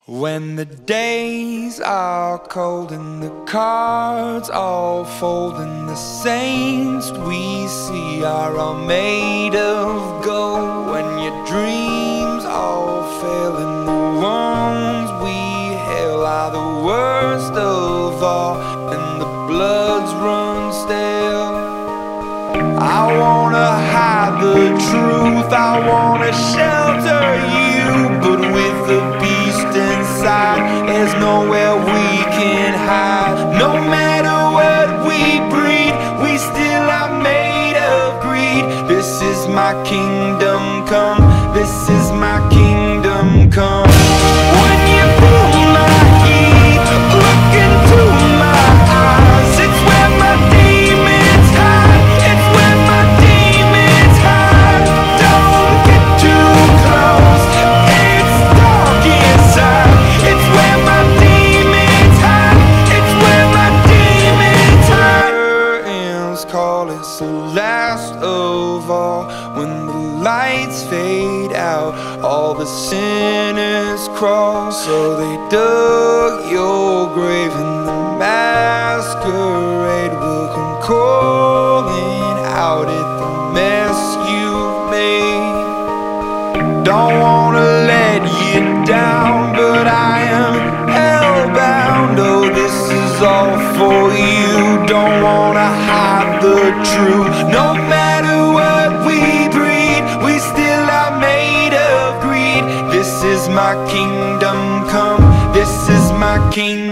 When the days are cold and the cards all fold and the saints we see are all made of gold, when your dreams all fail and the ones we hail are the worst of all and the bloods run stale, I wanna hide the truth, I wanna shelter you, but with the beast inside, there's nowhere we can hide. No matter what we breed, we still are made of greed. This is my kingdom come, this is my kingdom come. When you feel my heat, look into my eyes, it's where my demons hide, it's where my demons hide. Don't get too close, it's dark inside, it's where my demons hide, it's where my demons hide. Curtains call, it's the last of all. When the lights fade out, all the sinners crawl. So they dug your grave and the masquerade will come calling out at the mess you've made. Don't wanna let you down, but I am hellbound. Oh, this is all for you. Don't wanna hide the truth. No matter what we breed, we still are made of greed. This is my kingdom come, this is my kingdom.